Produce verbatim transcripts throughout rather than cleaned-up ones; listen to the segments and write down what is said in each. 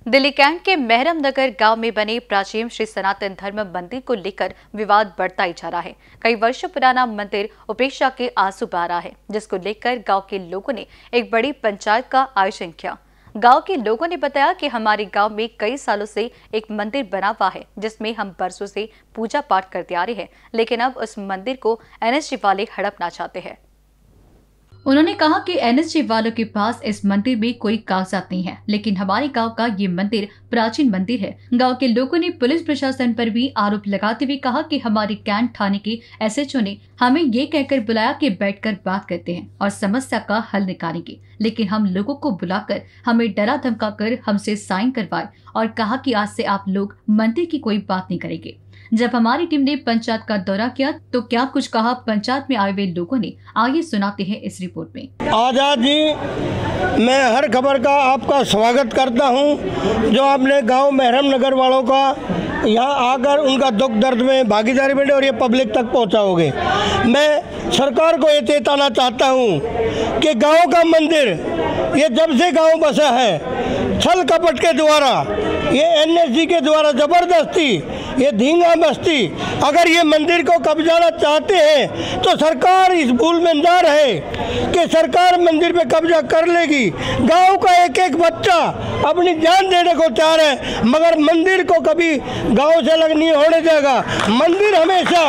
Delhi cantt के मेहरम नगर गांव में बने प्राचीन श्री सनातन धर्म मंदिर को लेकर विवाद बढ़ता ही जा रहा है। कई वर्षों पुराना मंदिर उपेक्षा के आंसू बहा रहा है, जिसको लेकर गांव के लोगों ने एक बड़ी पंचायत का आयोजन किया। गांव के लोगों ने बताया कि हमारे गांव में कई सालों से एक मंदिर बना हुआ है, जिसमें हम बरसों से पूजा पाठ करते आ रहे हैं, लेकिन अब उस मंदिर को एनएसजी वाले हड़पना चाहते हैं। उन्होंने कहा कि एनएसजी वालों के पास इस मंदिर में कोई कागजात नहीं है, लेकिन हमारे गांव का ये मंदिर प्राचीन मंदिर है। गांव के लोगों ने पुलिस प्रशासन पर भी आरोप लगाते हुए कहा कि हमारे कैंट थाने के एसएचओ ने हमें ये कहकर बुलाया कि बैठकर बात करते हैं और समस्या का हल निकालेंगे, लेकिन हम लोगों को बुलाकर हमें डरा धमका कर हमसे साइन करवाए और कहा कि आज से आप लोग मंदिर की कोई बात नहीं करेंगे। जब हमारी टीम ने पंचायत का दौरा किया तो क्या कुछ कहा पंचायत में आए हुए लोगों ने, आइए सुनाते हैं इस रिपोर्ट में। आजाद जी, मैं हर खबर का आपका स्वागत करता हूं, जो आपने गांव मेहरम नगर वालों का यहां आकर उनका दुख दर्द में भागीदारी बने और ये पब्लिक तक पहुंचाओगे। मैं सरकार को ये चेताना चाहता हूं कि गांव का मंदिर ये जब से गांव बसा है, छल कपट के द्वारा, ये एनएसजी के द्वारा जबरदस्ती, ये धींगा मस्ती, अगर ये मंदिर को कब्जाना चाहते हैं तो सरकार इस भूल में ना रहे कि सरकार मंदिर पे कब्जा कर लेगी। गांव का एक एक बच्चा अपनी जान देने को तैयार है, मगर मंदिर को कभी गांव से अलग नहीं होने देगा। मंदिर हमेशा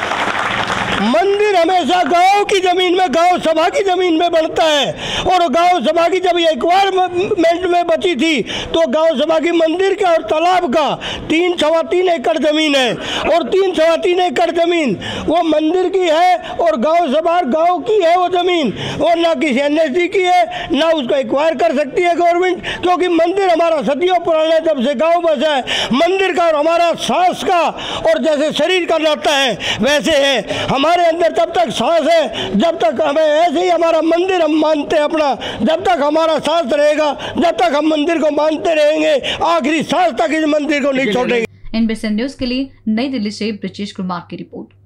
मंदिर हमेशा गांव की जमीन में, गांव सभा की जमीन में बनता है, और गांव सभा की जब एक्वायरमेंट में बची थी तो गांव सभा की मंदिर का और तालाब का तीन सवा तीन एकड़ जमीन है, और तीन सवा तीन एकड़ जमीन वो मंदिर की है और गांव सभा गांव की है वो जमीन, और ना किसी एनएसडी की है, ना उसको एक्वायर कर सकती है गवर्नमेंट, क्योंकि मंदिर हमारा सदियों पुराना जब से गाँव बसा है। मंदिर का और हमारा सांस का और जैसे शरीर का नाता है वैसे है, हमारे अंदर तब तक सांस है जब तक हमें, ऐसे ही हमारा मंदिर हम मानते हैं अपना, जब तक हमारा सांस रहेगा, जब तक हम मंदिर को मानते रहेंगे, आखिरी सांस तक इस मंदिर को नहीं छोड़ेंगे। एनबीसी न्यूज के लिए नई दिल्ली से ब्रिजेश कुमार की रिपोर्ट।